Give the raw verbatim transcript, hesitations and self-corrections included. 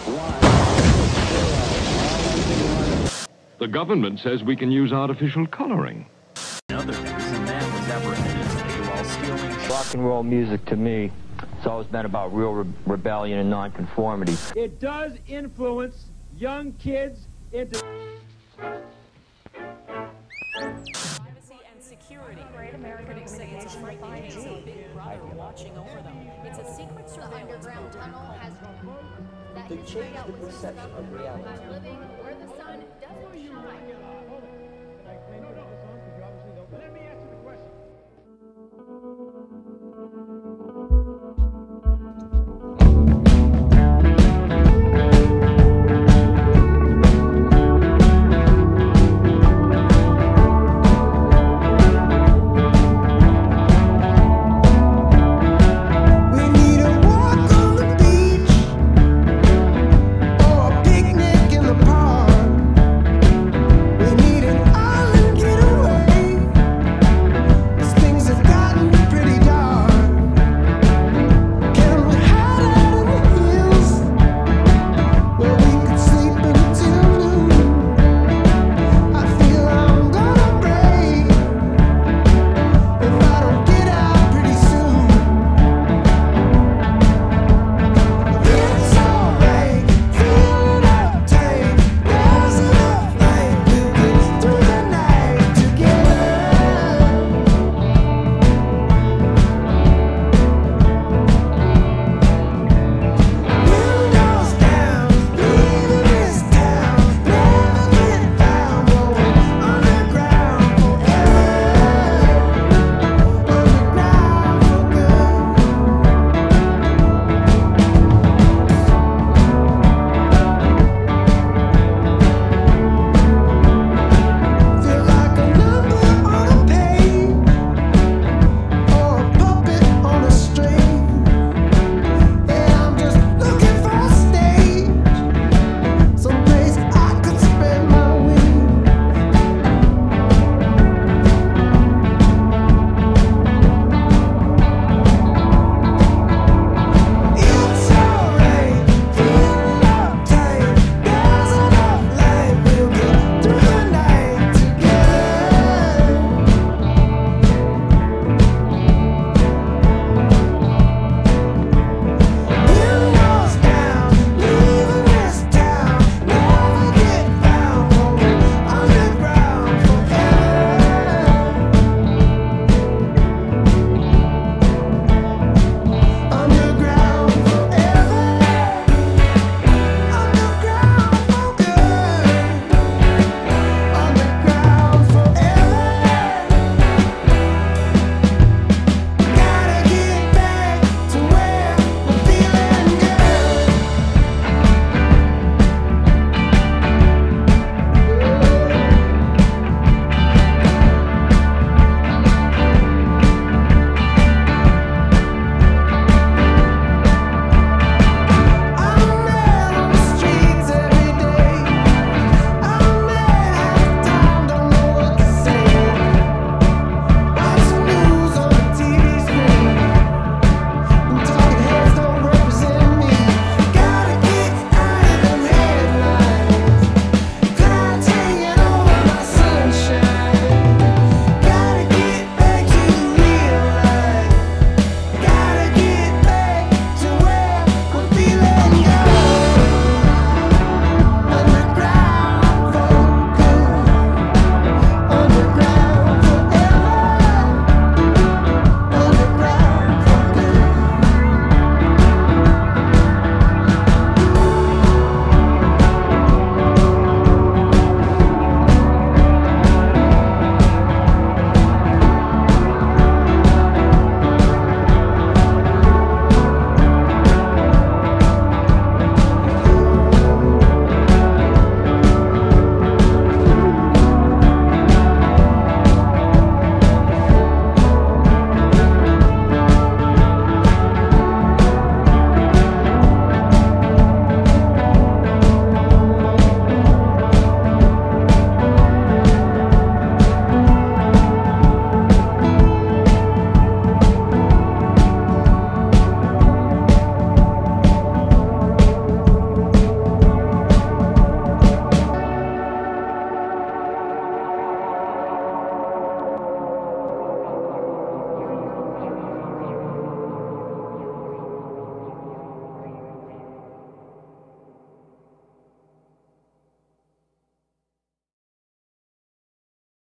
The government says we can use artificial coloring. Another news, a man was apprehended today while stealing... Rock and roll music, to me, it's always been about real re rebellion and nonconformity. It does influence young kids into... Privacy and security. Great American critics say it's a frightening case of a big brother watching over them. It's a secret surveillance underground tunnel has They change the perception of reality.